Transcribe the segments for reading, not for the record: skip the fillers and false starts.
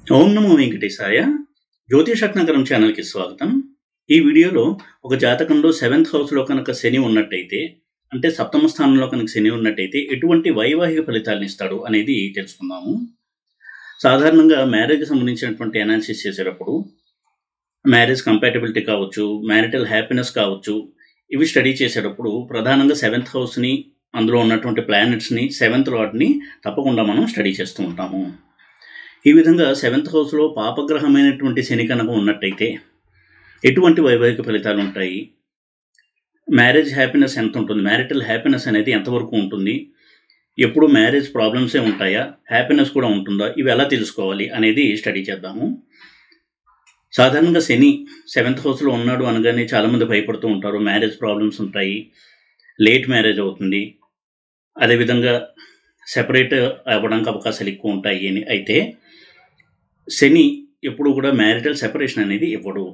ఓం నమో వెంకటేశాయ. జ్యోతిషరత్నాకరం ఛానల్కి స్వాగతం. ఈ వీడియోలో ఒక జాతకంలో 7th హౌస్లో కనుక శని ఉన్నట్టయితే, అంటే సప్తమ స్థానంలో కనుక శని ఉన్నట్టయితే ఎటువంటి వైవాహిక ఫలితాలను ఇస్తాడు అనేది తెలుసుకుందాము. సాధారణంగా మ్యారేజ్కి సంబంధించినటువంటి అనాలిసిస్ చేసేటప్పుడు మ్యారేజ్ కంపాటబిలిటీ కావచ్చు, మ్యారిటల్ హ్యాపీనెస్ కావచ్చు, ఇవి స్టడీ చేసేటప్పుడు ప్రధానంగా 7th హౌస్ని, అందులో ఉన్నటువంటి ప్లానెట్స్ని, 7th లార్డ్ని తప్పకుండా మనం స్టడీ చేస్తూ ఉంటాము. ఈ విధంగా 7th హౌస్లో పాపగ్రహమైనటువంటి శని కనుక ఉన్నట్టయితే ఎటువంటి వైవాహిక ఫలితాలు ఉంటాయి, మ్యారేజ్ హ్యాపీనెస్ ఎంత ఉంటుంది, మ్యారిటల్ హ్యాపీనెస్ అనేది ఎంతవరకు ఉంటుంది, ఎప్పుడు మ్యారేజ్ ప్రాబ్లమ్సే ఉంటాయా, హ్యాపీనెస్ కూడా ఉంటుందా, ఇవి ఎలా తెలుసుకోవాలి అనేది స్టడీ చేద్దాము. సాధారణంగా శని 7th హౌస్లో ఉన్నాడు అనగానే చాలామంది భయపడుతూ ఉంటారు. మ్యారేజ్ ప్రాబ్లమ్స్ ఉంటాయి, లేట్ మ్యారేజ్ అవుతుంది, అదేవిధంగా సెపరేట్ అవ్వడానికి అవకాశాలు ఎక్కువ ఉంటాయి అని. అయితే శని ఎప్పుడు కూడా మ్యారిటల్ సెపరేషన్ అనేది ఇవ్వడు.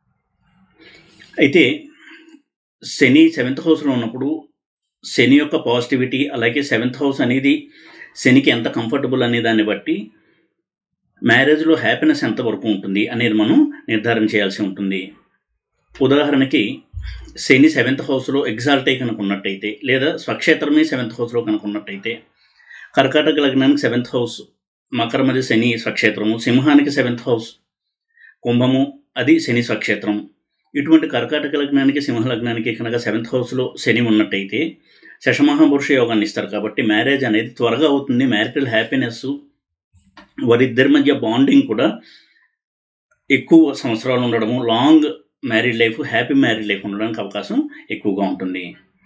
అయితే శని 7th హౌస్లో ఉన్నప్పుడు శని యొక్క పాజిటివిటీ, అలాగే 7th హౌస్ అనేది శనికి ఎంత కంఫర్టబుల్ అనే దాన్ని బట్టి మ్యారేజ్లో హ్యాపీనెస్ ఎంతవరకు ఉంటుంది అనేది మనం నిర్ధారణ చేయాల్సి ఉంటుంది. ఉదాహరణకి శని 7th హౌస్లో ఎగ్జాల్ట్ అయి కనుక ఉన్నట్టయితే, లేదా స్వక్షేత్రమే 7th హౌస్లో కనుక ఉన్నట్టయితే, కర్కాటక లగ్నానికి 7th హౌస్ మకరమది శని స్వక్షేత్రము, సింహానికి 7th హౌస్ కుంభము, అది శని స్వక్షేత్రం. ఇటువంటి కర్కాటక లగ్నానికి, సింహ లగ్నానికి కనుక 7th హౌస్లో శని ఉన్నట్టయితే శశమహాపురుష యోగాన్ని ఇస్తారు. కాబట్టి మ్యారేజ్ అనేది త్వరగా అవుతుంది, మ్యారిటల్ హ్యాపీనెస్, వారిద్దరి మధ్య బాండింగ్ కూడా ఎక్కువ సంవత్సరాలు ఉండడము, long married life, happy married life ఉండడానికి అవకాశం ఎక్కువగా ఉంటుంది.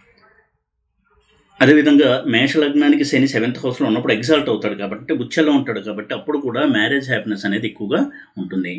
అదేవిధంగా మేష లగ్నానికి శని 7th హౌస్లో ఉన్నప్పుడు ఎగ్జాల్ట్ అవుతాడు కాబట్టి, ఉచ్చలో ఉంటాడు కాబట్టి అప్పుడు కూడా మ్యారేజ్ హ్యాపీనెస్ అనేది ఎక్కువగా ఉంటుంది.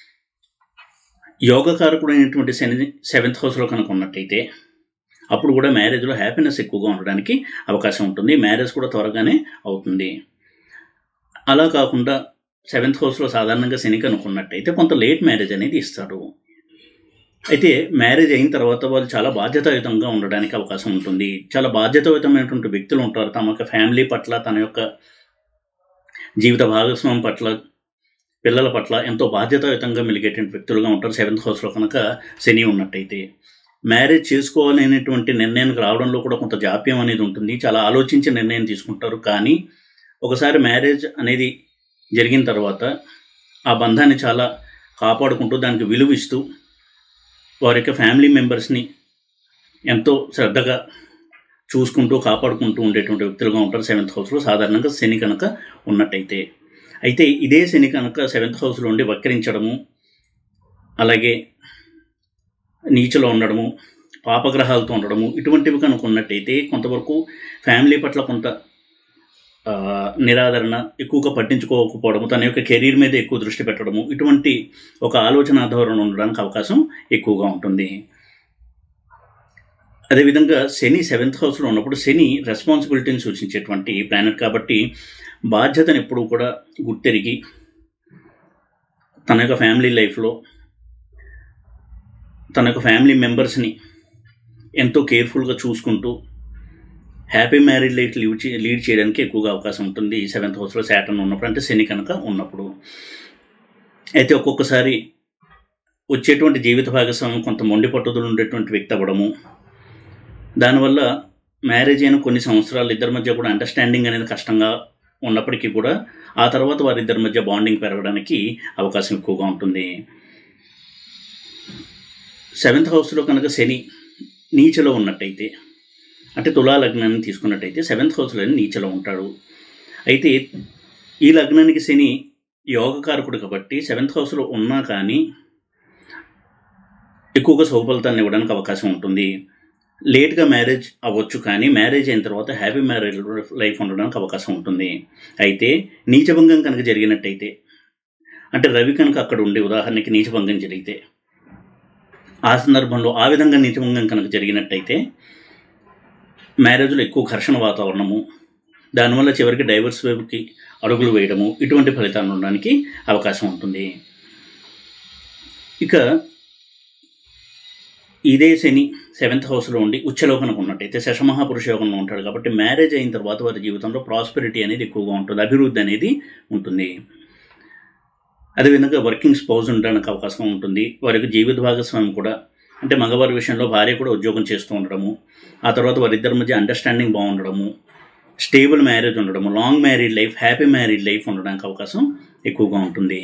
యోగకారకుడైనటువంటి శని 7th హౌస్లో కనుక ఉన్నట్టయితే అప్పుడు కూడా మ్యారేజ్లో హ్యాపీనెస్ ఎక్కువగా ఉండడానికి అవకాశం ఉంటుంది, మ్యారేజ్ కూడా త్వరగానే అవుతుంది. అలా కాకుండా 7th హౌస్లో సాధారణంగా శని కనుక్కున్నట్టయితే కొంత లేట్ మ్యారేజ్ అనేది ఇస్తాడు. అయితే మ్యారేజ్ అయిన తర్వాత వాళ్ళు చాలా బాధ్యతాయుతంగా ఉండడానికి అవకాశం ఉంటుంది. చాలా బాధ్యతాయుతమైనటువంటి వ్యక్తులు ఉంటారు. తమ యొక్క ఫ్యామిలీ పట్ల, తన యొక్క జీవిత భాగస్వామి పట్ల, పిల్లల పట్ల ఎంతో బాధ్యతాయుతంగా మెలిగేటువంటి వ్యక్తులుగా ఉంటారు 7th హౌస్లో కనుక శని ఉన్నట్టయితే. మ్యారేజ్ చేసుకోవాలనేటువంటి నిర్ణయానికి రావడంలో కూడా కొంత జాప్యం అనేది ఉంటుంది, చాలా ఆలోచించి నిర్ణయం తీసుకుంటారు. కానీ ఒకసారి మ్యారేజ్ అనేది జరిగిన తర్వాత ఆ బంధాన్ని చాలా కాపాడుకుంటూ, దానికి విలువ ఇస్తూ, వారి యొక్క ఫ్యామిలీ మెంబర్స్ని ఎంతో శ్రద్ధగా చూసుకుంటూ, కాపాడుకుంటూ ఉండేటువంటి వ్యక్తులుగా ఉంటారు 7th హౌస్లో సాధారణంగా శని కనుక ఉన్నట్టయితే. అయితే ఇదే శని కనుక 7th హౌస్లో ఉండి వక్రించడము, అలాగే నీచలో ఉండడము, పాపగ్రహాలతో ఉండడము, ఇటువంటివి కనుక ఉన్నట్టయితే కొంతవరకు ఫ్యామిలీ పట్ల కొంత నిరాదరణ, ఎక్కువగా పట్టించుకోకపోవడము, తన యొక్క కెరీర్ మీద ఎక్కువ దృష్టి పెట్టడము, ఇటువంటి ఒక ఆలోచన ధోరణి ఉండడానికి అవకాశం ఎక్కువగా ఉంటుంది. అదేవిధంగా శని 7th హౌస్లో ఉన్నప్పుడు, శని రెస్పాన్సిబిలిటీని సూచించేటువంటి ప్లానెట్ కాబట్టి బాధ్యతను ఎప్పుడూ కూడా గుర్తెరిగి తన యొక్క ఫ్యామిలీ లైఫ్లో తన యొక్క ఫ్యామిలీ మెంబర్స్ని ఎంతో కేర్ఫుల్గా చూసుకుంటూ హ్యాపీ మ్యారీడ్ లైఫ్ లీడ్ చేయడానికి ఎక్కువగా అవకాశం ఉంటుంది 7th హౌస్లో శాటర్న్ ఉన్నప్పుడు, అంటే శని కనుక ఉన్నప్పుడు. అయితే ఒక్కొక్కసారి వచ్చేటువంటి జీవిత భాగస్వామి కొంత మొండి పట్టుదల ఉండేటువంటి వ్యక్తి అవ్వడము, దానివల్ల మ్యారేజ్ అయిన కొన్ని సంవత్సరాలు ఇద్దరి మధ్య కూడా అండర్స్టాండింగ్ అనేది కష్టంగా ఉన్నప్పటికీ కూడా ఆ తర్వాత వారిద్దరి మధ్య బాండింగ్ పెరగడానికి అవకాశం ఎక్కువగా ఉంటుంది. 7th హౌస్లో కనుక శని నీచలో ఉన్నట్టయితే, అంటే తులా లగ్నాన్ని తీసుకున్నట్టయితే 7th హౌస్లో నీచలో ఉంటాడు. అయితే ఈ లగ్నానికి శని యోగకారకుడు కాబట్టి 7th హౌస్లో ఉన్నా కానీ ఎక్కువగా సౌఫలితాన్ని ఇవ్వడానికి అవకాశం ఉంటుంది. లేట్గా మ్యారేజ్ అవ్వచ్చు, కానీ మ్యారేజ్ అయిన తర్వాత హ్యాపీ మ్యారేజ్ లైఫ్ ఉండడానికి అవకాశం ఉంటుంది. అయితే నీచభంగం కనుక జరిగినట్టయితే, అంటే రవి కనుక అక్కడ ఉండి ఉదాహరణకి నీచభంగం జరిగితే, ఆ సందర్భంలో ఆ విధంగా నీచభంగం కనుక జరిగినట్టయితే మ్యారేజ్లో ఎక్కువ ఘర్షణ వాతావరణము, దానివల్ల చివరికి డైవర్స్ వైపుకి అడుగులు వేయడము, ఇటువంటి ఫలితాలు ఉండడానికి అవకాశం ఉంటుంది. ఇక ఇదే శని 7th హౌస్లో ఉండి ఉచ్చలో కనుక ఉన్నట్టయితే శశమహాపురుష యోగంలో ఉంటాడు కాబట్టి మ్యారేజ్ అయిన తర్వాత వారి జీవితంలో ప్రాస్పెరిటీ అనేది ఎక్కువగా ఉంటుంది, అభివృద్ధి అనేది ఉంటుంది. అదేవిధంగా వర్కింగ్ స్పౌజ్ ఉండడానికి అవకాశం ఉంటుంది. వారికి జీవిత భాగస్వామి కూడా, అంటే మగవారి విషయంలో భార్య కూడా ఉద్యోగం చేస్తూ ఉండడము, ఆ తర్వాత వారిద్దరి మధ్య అండర్స్టాండింగ్ బాగుండడము, స్టేబుల్ మ్యారేజ్ ఉండడము, long married life, happy married life ఉండడానికి అవకాశం ఎక్కువగా ఉంటుంది.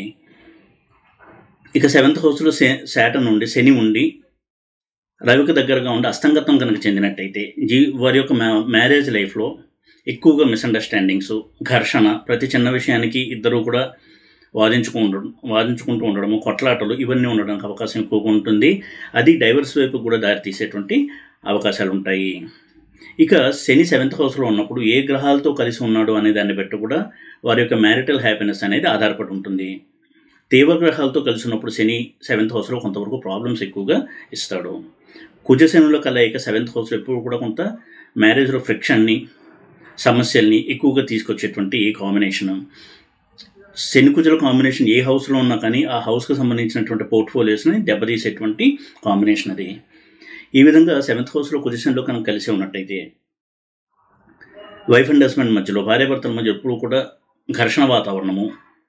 ఇక 7th హౌస్లో శాటర్న్ ఉండి, శని ఉండి రవికి దగ్గరగా ఉండి అస్తంగతం కనుక చెందినట్టయితే వారి యొక్క మ్యారేజ్ లైఫ్లో ఎక్కువగా మిస్అండర్స్టాండింగ్స్, ఘర్షణ, ప్రతి చిన్న విషయానికి ఇద్దరు కూడా వాదించుకుంటూ ఉండడము, కొట్లాటలు ఇవన్నీ ఉండడానికి అవకాశం ఎక్కువగా ఉంటుంది. అది డైవర్స్ వైపు కూడా దారితీసేటువంటి అవకాశాలు ఉంటాయి. ఇక శని 7th హౌస్లో ఉన్నప్పుడు ఏ గ్రహాలతో కలిసి ఉన్నాడు అనే దాన్ని బట్టి కూడా వారి యొక్క మ్యారిటల్ హ్యాపీనెస్ అనేది ఆధారపడి ఉంటుంది. తీవ్ర గ్రహాలతో కలిసి ఉన్నప్పుడు శని 7th హౌస్లో కొంతవరకు ప్రాబ్లమ్స్ ఎక్కువగా ఇస్తాడు. కుజశనుల కలయిక 7th హౌస్లో ఎప్పుడు కూడా కొంత మ్యారేజ్లో ఫ్రిక్షన్ని, సమస్యల్ని ఎక్కువగా తీసుకొచ్చేటువంటి కాంబినేషను. శని కుజుల కాంబినేషన్ ఏ హౌస్లో ఉన్నా కానీ ఆ హౌస్కి సంబంధించినటువంటి పోర్ట్ఫోలియోస్ని దెబ్బతీసేటువంటి కాంబినేషన్ అది. ఈ విధంగా 7th హౌస్లో కుజశనిలో కనుక కలిసి ఉన్నట్టయితే వైఫ్ అండ్ హస్బెండ్ మధ్యలో, భార్యాభర్తల మధ్య ఎప్పుడు కూడా ఘర్షణ వాతావరణము,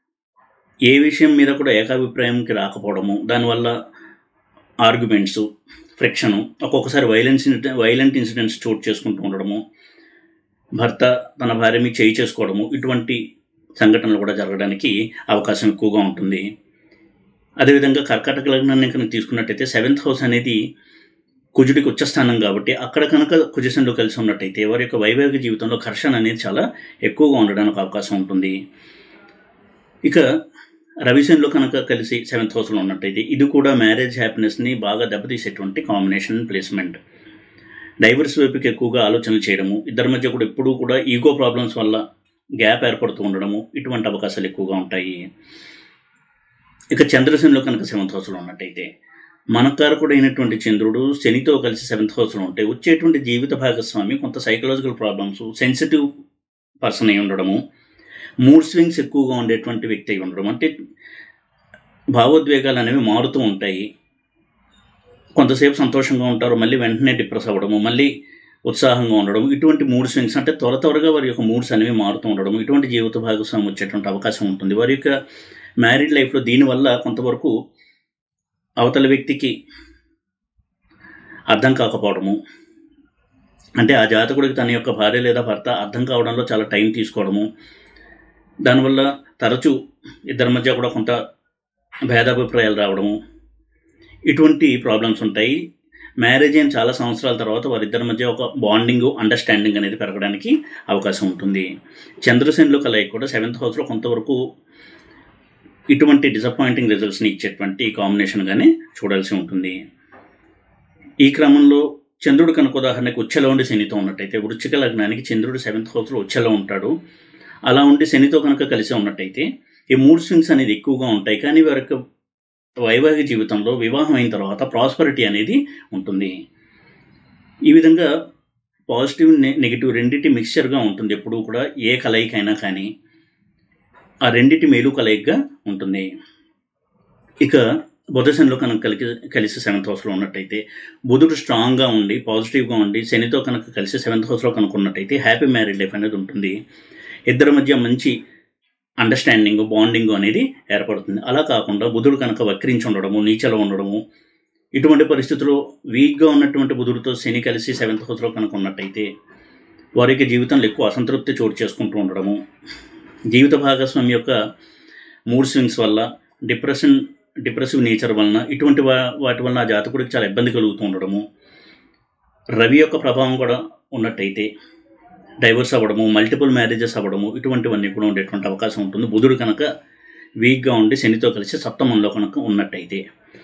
ఏ విషయం మీద కూడా ఏకాభిప్రాయంకి రాకపోవడము, దానివల్ల ఆర్గ్యుమెంట్స్, ఫ్రిక్షను, ఒక్కొక్కసారి వైలెంట్ ఇన్సిడెంట్స్ చోటు చేసుకుంటూ ఉండడము, భర్త తన భార్య మీద చేయి చేసుకోవడము, ఇటువంటి సంఘటనలు కూడా జరగడానికి అవకాశం ఎక్కువగా ఉంటుంది. అదేవిధంగా కర్కాటక లగ్నాన్ని కనుక తీసుకున్నట్టయితే 7th హౌస్ అనేది కుజుడికి ఉచ్చస్థానం కాబట్టి అక్కడ కనుక కుజశనిలో కలిసి ఉన్నట్టయితే వారి యొక్క వైవాహిక జీవితంలో ఘర్షణ అనేది చాలా ఎక్కువగా ఉండడానికి అవకాశం ఉంటుంది. ఇక రవిశనిలో కనుక కలిసి 7th హౌస్లో ఉన్నట్టయితే ఇది కూడా మ్యారేజ్ హ్యాపీనెస్ని బాగా దెబ్బతీసేటువంటి కాంబినేషన్ ప్లేస్మెంట్. డైవర్స్ వైపుకి ఎక్కువగా ఆలోచనలు చేయడము, ఇద్దరి మధ్య కూడా ఎప్పుడూ కూడా ఈగో ప్రాబ్లమ్స్ వల్ల గ్యాప్ ఏర్పడుతూ ఉండడము, ఇటువంటి అవకాశాలు ఎక్కువగా ఉంటాయి. ఇక చంద్రశనిలో కనుక 7th హౌస్లో ఉన్నట్టయితే మనకారకుడు అయినటువంటి చంద్రుడు శనితో కలిసి 7th హౌస్లో ఉంటే వచ్చేటువంటి జీవిత భాగస్వామి కొంత సైకలాజికల్ ప్రాబ్లమ్స్, సెన్సిటివ్ పర్సన్ అయి ఉండడము, మూడ్ స్వింగ్స్ ఎక్కువగా ఉండేటువంటి వ్యక్తి అయి ఉండడం, అంటే భావోద్వేగాలు అనేవి మారుతూ ఉంటాయి. కొంతసేపు సంతోషంగా ఉంటారు, మళ్ళీ వెంటనే డిప్రెస్ అవ్వడము, మళ్ళీ ఉత్సాహంగా ఉండడం, ఇటువంటి మూడ్ స్వింగ్స్, అంటే త్వరగా వారి యొక్క మూడ్స్ అనేవి మారుతూ ఉండడం, ఇటువంటి జీవిత భాగస్వామి వచ్చేటువంటి అవకాశం ఉంటుంది. వారి యొక్క మ్యారీడ్ లైఫ్లో దీనివల్ల కొంతవరకు అవతల వ్యక్తికి అర్థం కాకపోవడము, అంటే ఆ జాతకుడికి తన యొక్క భార్య లేదా భర్త అర్థం కావడంలో చాలా టైం తీసుకోవడము, దానివల్ల తరచూ ఇద్దరి మధ్య కూడా కొంత భేదాభిప్రాయాలు రావడము, ఇటువంటి ప్రాబ్లమ్స్ ఉంటాయి. మ్యారేజ్ అయిన చాలా సంవత్సరాల తర్వాత వారిద్దరి మధ్య ఒక బాండింగ్, అండర్స్టాండింగ్ అనేది పెరగడానికి అవకాశం ఉంటుంది. చంద్రశనిలో కలయిక కూడా 7th హౌస్లో కొంతవరకు ఇటువంటి డిసప్పాయింటింగ్ రిజల్ట్స్ని ఇచ్చేటువంటి కాంబినేషన్గానే చూడాల్సి ఉంటుంది. ఈ క్రమంలో చంద్రుడు కనుక ఉదాహరణకు ఉచ్చలో ఉండి శనితో ఉన్నట్టయితే, వృశ్చిక లగ్నానికి చంద్రుడు 7th హౌస్లో ఉచ్చలో ఉంటాడు. అలా ఉండి శనితో కనుక కలిసి ఉన్నట్టయితే ఈ మూడ్ స్వింగ్స్ అనేది ఎక్కువగా ఉంటాయి. కానీ వారి యొక్క వైవాహిక జీవితంలో వివాహం అయిన తర్వాత ప్రాస్పరిటీ అనేది ఉంటుంది. ఈ విధంగా పాజిటివ్, నెగిటివ్ రెండింటి మిక్స్చర్గా ఉంటుంది ఎప్పుడూ కూడా. ఏ కలయికైనా కానీ ఆ రెండింటి మేలు కలయికగా ఉంటుంది. ఇక బుధశనిలో కనుక కలిసి 7th హౌస్లో ఉన్నట్టయితే బుధుడు స్ట్రాంగ్గా ఉండి పాజిటివ్గా ఉండి శనితో కనుక కలిసి 7th హౌస్లో కనుక ఉన్నట్టయితే హ్యాపీ మ్యారీడ్ లైఫ్ అనేది ఉంటుంది. ఇద్దరి మధ్య మంచి అండర్స్టాండింగ్, బాండింగ్ అనేది ఏర్పడుతుంది. అలా కాకుండా బుధుడు కనుక వక్రించి ఉండడము, నీచలో ఉండడము, ఇటువంటి పరిస్థితుల్లో వీక్గా ఉన్నటువంటి బుధుడితో శని కలిసి 7th హౌస్లో కనుక ఉన్నట్టయితే వారికి జీవితంలో ఎక్కువ అసంతృప్తి చోటు చేసుకుంటూ ఉండడము, జీవిత భాగస్వామి యొక్క మూడ్ స్వింగ్స్ వల్ల, డిప్రెసివ్ నేచర్ వలన, ఇటువంటి వాటి వలన ఆ జాతకుడికి చాలా ఇబ్బంది కలుగుతూ ఉండడము, రవి యొక్క ప్రభావం కూడా ఉన్నట్టయితే డైవర్స్ అవ్వడము, మల్టిపుల్ మ్యారేజెస్ అవ్వడము, ఇటువంటివన్నీ కూడా ఉండేటువంటి అవకాశం ఉంటుంది. బుధుడు కనుక వీక్గా ఉండి శనితో కలిసి సప్తమంలో కనుక ఉన్నట్టయితే.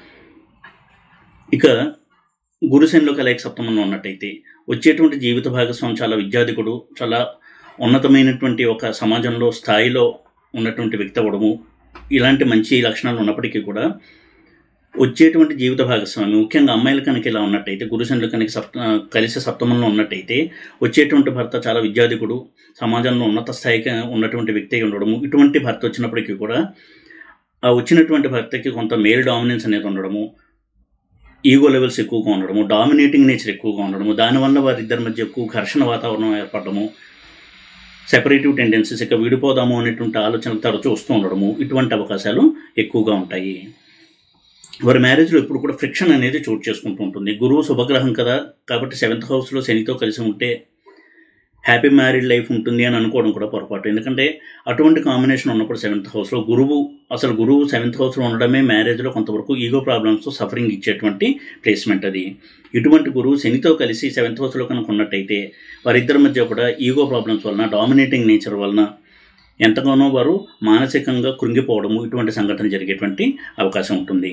ఇక గురుశనిలో కలయిక సప్తమంలో ఉన్నట్టయితే వచ్చేటువంటి జీవిత భాగస్వామి చాలా విద్యాధికుడు, చాలా ఉన్నతమైనటువంటి ఒక సమాజంలో స్థాయిలో ఉన్నటువంటి వ్యక్తి అవ్వడము, ఇలాంటి మంచి లక్షణాలు ఉన్నప్పటికీ కూడా వచ్చేటువంటి జీవిత భాగస్వామి, ముఖ్యంగా అమ్మాయిల కనుక ఇలా ఉన్నట్టయితే, గురుశనులు కనుక కలిసి సప్తమంలో ఉన్నట్టయితే వచ్చేటువంటి భర్త చాలా విద్యాధికుడు, సమాజంలో ఉన్నత స్థాయికి ఉన్నటువంటి వ్యక్తి ఉండడము, ఇటువంటి భర్త వచ్చినప్పటికీ కూడా ఆ వచ్చినటువంటి భర్తకి కొంత మేల్ డామినెన్స్ అనేది ఉండడము, ఈగో లెవెల్స్ ఎక్కువగా ఉండడము, డామినేటింగ్ నేచర్ ఎక్కువగా ఉండడము, దానివల్ల వారిద్దరి మధ్య ఎక్కువ ఘర్షణ వాతావరణం ఏర్పడము, సెపరేటివ్ టెండెన్సీస్, ఇక విడిపోదాము అనేటువంటి ఆలోచనలు తరచూ వస్తూ ఉండడము, ఇటువంటి అవకాశాలు ఎక్కువగా ఉంటాయి. వారి మ్యారేజ్లో ఇప్పుడు కూడా ఫ్రిక్షన్ అనేది చోటు చేసుకుంటూ ఉంటుంది. గురువు శుభగ్రహం కదా, కాబట్టి 7th హౌస్లో శనితో కలిసి ఉంటే హ్యాపీ మ్యారీడ్ లైఫ్ ఉంటుంది అని అనుకోవడం కూడా పొరపాటు. ఎందుకంటే అటువంటి కాంబినేషన్ ఉన్నప్పుడు 7th హౌస్లో గురువు 7th హౌస్లో ఉండడమే మ్యారేజ్లో కొంతవరకు ఈగో ప్రాబ్లమ్స్తో సఫరింగ్ ఇచ్చేటువంటి ప్లేస్మెంట్ అది. ఇటువంటి గురువు శనితో కలిసి 7th హౌస్లో కనుక ఉన్నట్టయితే వారిద్దరి మధ్య కూడా ఈగో ప్రాబ్లమ్స్ వలన, డామినేటింగ్ నేచర్ వలన ఎంతగానో వారు మానసికంగా కృంగిపోవడము, ఇటువంటి సంఘటన జరిగేటువంటి అవకాశం ఉంటుంది.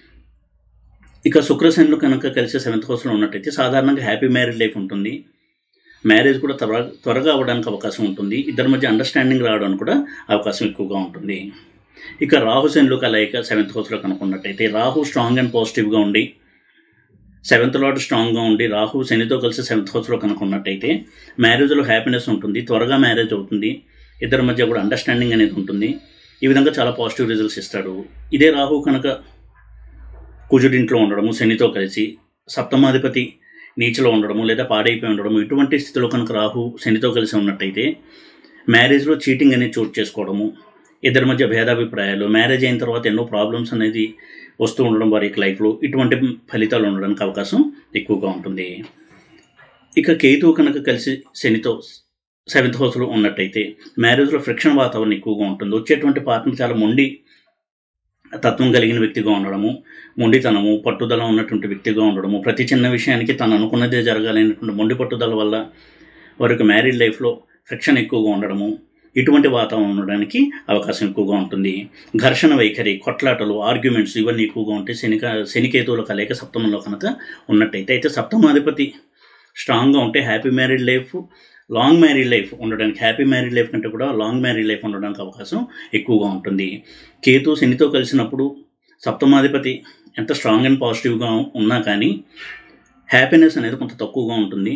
ఇక శుక్రశనులు కనుక కలిసి 7th హౌస్లో ఉన్నట్టయితే సాధారణంగా హ్యాపీ మ్యారీడ్ లైఫ్ ఉంటుంది. మ్యారేజ్ కూడా త్వరగా అవ్వడానికి అవకాశం ఉంటుంది. ఇద్దరి మధ్య అండర్స్టాండింగ్ రావడానికి కూడా అవకాశం ఎక్కువగా ఉంటుంది. ఇక రాహు శనులు కలయిక 7th హౌస్లో కనుక ఉన్నట్టయితే రాహు స్ట్రాంగ్ అండ్ పాజిటివ్గా ఉండి 7th లార్డ్ స్ట్రాంగ్గా ఉండి రాహు శనితో కలిసి 7th హౌస్లో కనుక ఉన్నట్టయితే మ్యారేజ్లో హ్యాపీనెస్ ఉంటుంది, త్వరగా మ్యారేజ్ అవుతుంది, ఇద్దరి మధ్య కూడా అండర్స్టాండింగ్ అనేది ఉంటుంది. ఈ విధంగా చాలా పాజిటివ్ రిజల్ట్స్ ఇస్తాడు. ఇదే రాహు కనుక కుజుడింట్లో ఉండడము, శనితో కలిసి సప్తమాధిపతి నీచలో ఉండడము లేదా పాడైపోయి ఉండడము, ఇటువంటి స్థితిలో కనుక రాహు శనితో కలిసి ఉన్నట్టయితే మ్యారేజ్లో చీటింగ్ అనేది చోటు చేసుకోవడము, ఇద్దరి మధ్య భేదాభిప్రాయాలు, మ్యారేజ్ అయిన తర్వాత ఎన్నో ప్రాబ్లమ్స్ అనేది వస్తూ ఉండడం వారి లైఫ్లో, ఇటువంటి ఫలితాలు ఉండడానికి అవకాశం ఎక్కువగా ఉంటుంది. ఇక కేతువు కనుక కలిసి శనితో 7th హౌస్లో ఉన్నట్టయితే మ్యారేజ్లో ఫ్రిక్షన్ వాతావరణం ఎక్కువగా ఉంటుంది. వచ్చేటువంటి పార్ట్నర్ చాలా మొండి తత్వం కలిగిన వ్యక్తిగా ఉండడము, మొండితనము, పట్టుదల ఉన్నటువంటి వ్యక్తిగా ఉండడము, ప్రతి చిన్న విషయానికి తను అనుకున్నదే జరగాలనేటువంటి మొండి పట్టుదల వల్ల వారికి మ్యారీడ్ లైఫ్లో ఫ్రిక్షన్ ఎక్కువగా ఉండడము, ఇటువంటి వాతావరణం ఉండడానికి అవకాశం ఎక్కువగా ఉంటుంది. ఘర్షణ వైఖరి, కొట్లాటలు, ఆర్గ్యుమెంట్స్ ఇవన్నీ ఎక్కువగా ఉంటే శనికేతువుల కలయిక సప్తమంలో కనుక ఉన్నట్టయితే, అయితే సప్తమాధిపతి స్ట్రాంగ్గా ఉంటే happy married life, long married life ఉండడానికి, హ్యాపీ మ్యారీడ్ లైఫ్ కంటే కూడా లాంగ్ మ్యారీడ్ లైఫ్ ఉండడానికి అవకాశం ఎక్కువగా ఉంటుంది. కేతు శనితో కలిసినప్పుడు సప్తమాధిపతి ఎంత స్ట్రాంగ్ అండ్ పాజిటివ్గా ఉన్నా కానీ హ్యాపీనెస్ అనేది కొంత తక్కువగా ఉంటుంది.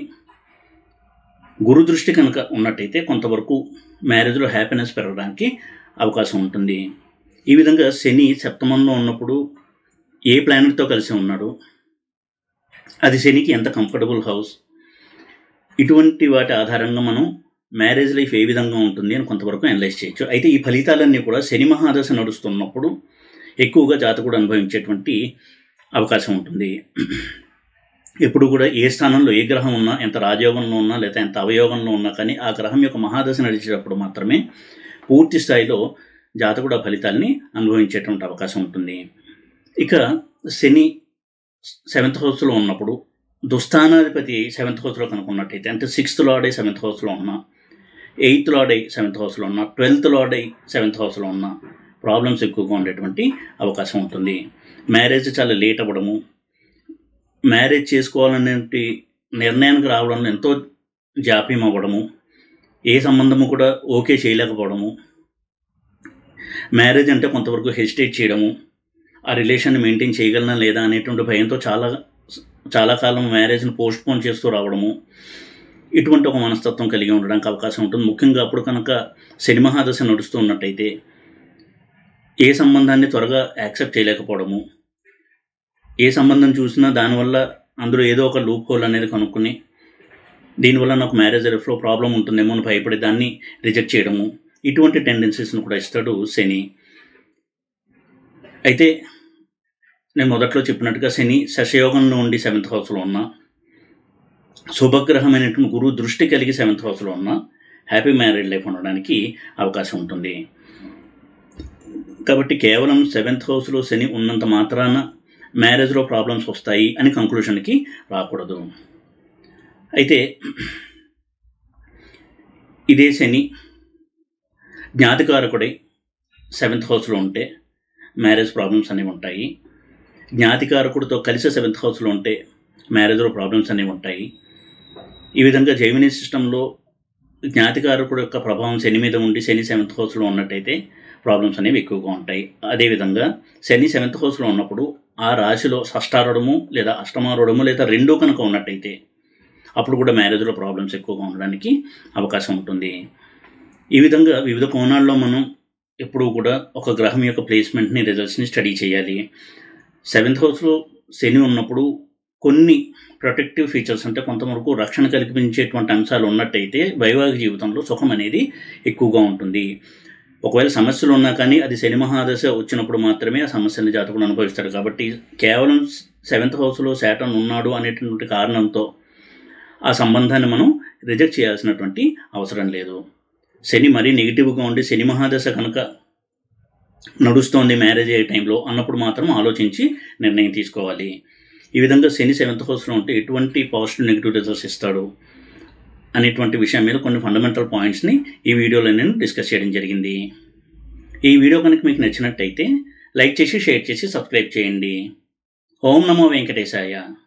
గురు దృష్టి కనుక ఉన్నట్టయితే కొంతవరకు మ్యారేజ్లో హ్యాపీనెస్ పెరగడానికి అవకాశం ఉంటుంది. ఈ విధంగా శని సప్తమంలో ఉన్నప్పుడు ఏ ప్లానెట్తో కలిసి ఉన్నాడు, అది శనికి ఎంత కంఫర్టబుల్ హౌస్, ఇటువంటి వాటి ఆధారంగా మనం మ్యారేజ్ లైఫ్ ఏ విధంగా ఉంటుంది అని కొంతవరకు అనలైజ్ చేయొచ్చు. అయితే ఈ ఫలితాలన్నీ కూడా శని మహాదశ నడుస్తున్నప్పుడు ఎక్కువగా జాతకుడు అనుభవించేటువంటి అవకాశం ఉంటుంది. ఎప్పుడు కూడా ఏ స్థానంలో ఏ గ్రహం ఉన్నా, ఎంత రాజయోగంలో ఉన్నా లేదా ఎంత అవయోగంలో ఉన్నా కానీ ఆ గ్రహం యొక్క మహాదశ నడిచేటప్పుడు మాత్రమే పూర్తి స్థాయిలో జాతకుడు ఆ ఫలితాలని అనుభవించేటువంటి అవకాశం ఉంటుంది. ఇక శని 7th హౌస్లో ఉన్నప్పుడు దుస్థానాధిపతి 7th హౌస్లో కనుక ఉన్నట్టయితే, అంటే 6th లార్డ్ అయి 7th హౌస్లో ఉన్న, 8th లార్డ్ అయి 7th హౌస్లో ఉన్న, 12th లార్డ్ అయి 7th హౌస్లో ఉన్న ప్రాబ్లమ్స్ ఎక్కువగా ఉండేటువంటి అవకాశం ఉంటుంది. మ్యారేజ్ చాలా లేట్ అవ్వడము, మ్యారేజ్ చేసుకోవాలనే నిర్ణయానికి రావడంలో ఎంతో జాప్యం అవ్వడము, ఏ సంబంధము కూడా ఓకే చేయలేకపోవడము, మ్యారేజ్ అంటే కొంతవరకు హెసిటేట్ చేయడము, ఆ రిలేషన్ని మెయింటైన్ చేయగలనా లేదా అనేటువంటి భయంతో చాలా కాలం మ్యారేజ్ని పోస్ట్పోన్ చేస్తూ రావడము, ఇటువంటి ఒక మనస్తత్వం కలిగి ఉండడానికి అవకాశం ఉంటుంది. ముఖ్యంగా అప్పుడు కనుక శని మహాదశ నడుస్తూ ఉన్నట్టయితే ఏ సంబంధాన్ని త్వరగా యాక్సెప్ట్ చేయలేకపోవడము, ఏ సంబంధం చూసినా దానివల్ల అందులో ఏదో ఒక లూప్ హోల్ అనేది కనుక్కొని దీనివల్ల నాకు మ్యారేజ్ లైఫ్లో ప్రాబ్లం ఉంటుందేమో అని భయపడి దాన్ని రిజెక్ట్ చేయడము, ఇటువంటి టెండెన్సీస్ను కూడా ఇస్తాడు శని. అయితే నేను మొదట్లో చెప్పినట్టుగా శని శశయోగంలో ఉండి 7th హౌస్లో ఉన్న, శుభగ్రహమైనటువంటి గురువు దృష్టి కలిగి 7th హౌస్లో ఉన్న హ్యాపీ మ్యారీడ్ లైఫ్ ఉండడానికి అవకాశం ఉంటుంది. కాబట్టి కేవలం 7th హౌస్లో శని ఉన్నంత మాత్రాన మ్యారేజ్లో ప్రాబ్లమ్స్ వస్తాయి అని కంక్లూషన్కి రాకూడదు. అయితే ఇదే శని జ్ఞాతికారకుడై 7th హౌస్లో ఉంటే మ్యారేజ్ ప్రాబ్లమ్స్ అనేవి ఉంటాయి. జ్ఞాతికారకుడితో కలిసి 7th హౌస్లో ఉంటే మ్యారేజ్లో ప్రాబ్లమ్స్ అనేవి ఉంటాయి. ఈ విధంగా జైమినీ సిస్టంలో జ్ఞాతికారకుడు యొక్క ప్రభావం శని మీద ఉండి శని 7th హౌస్లో ఉన్నట్టయితే ప్రాబ్లమ్స్ అనేవి ఎక్కువగా ఉంటాయి. అదేవిధంగా శని 7th హౌస్లో ఉన్నప్పుడు ఆ రాశిలో షష్టారుడము లేదా అష్టమారుడము లేదా రెండూ కనుక ఉన్నట్టయితే అప్పుడు కూడా మ్యారేజ్లో ప్రాబ్లమ్స్ ఎక్కువగా ఉండడానికి అవకాశం ఉంటుంది. ఈ విధంగా వివిధ కోణాల్లో మనం ఎప్పుడూ కూడా ఒక గ్రహం యొక్క ప్లేస్మెంట్ని, రిజల్ట్స్ని స్టడీ చేయాలి. 7th హౌస్లో శని ఉన్నప్పుడు కొన్ని ప్రొటెక్టివ్ ఫీచర్స్ అంటే కొంతవరకు రక్షణ కల్పించేటువంటి అంశాలు ఉన్నట్టయితే వైవాహిక జీవితంలో సుఖం అనేది ఎక్కువగా ఉంటుంది. ఒకవేళ సమస్యలు ఉన్నా కానీ అది శని మహాదశ వచ్చినప్పుడు మాత్రమే ఆ సమస్యని జాతకుడు అనుభవిస్తాడు. కాబట్టి కేవలం 7th హౌస్లో శాటర్న్ ఉన్నాడు అనేటువంటి కారణంతో ఆ సంబంధాన్ని మనం రిజెక్ట్ చేయాల్సినటువంటి అవసరం లేదు. శని మరీ నెగిటివ్గా ఉండి శని మహాదశ కనుక నడుస్తోంది మ్యారేజ్ అయ్యే టైంలో అన్నప్పుడు మాత్రం ఆలోచించి నిర్ణయం తీసుకోవాలి. ఈ విధంగా శని 7th హౌస్లో ఉంటే ఎటువంటి పాజిటివ్ నెగిటివ్ రిజల్ట్స్ ఇస్తాడు అనేటువంటి విషయం మీద కొన్ని ఫండమెంటల్ పాయింట్స్ని ఈ వీడియోలో నేను డిస్కస్ చేయడం జరిగింది. ఈ వీడియో కనుక మీకు నచ్చినట్టయితే లైక్ చేసి షేర్ చేసి సబ్స్క్రైబ్ చేయండి. ఓం నమో వెంకటేశాయ.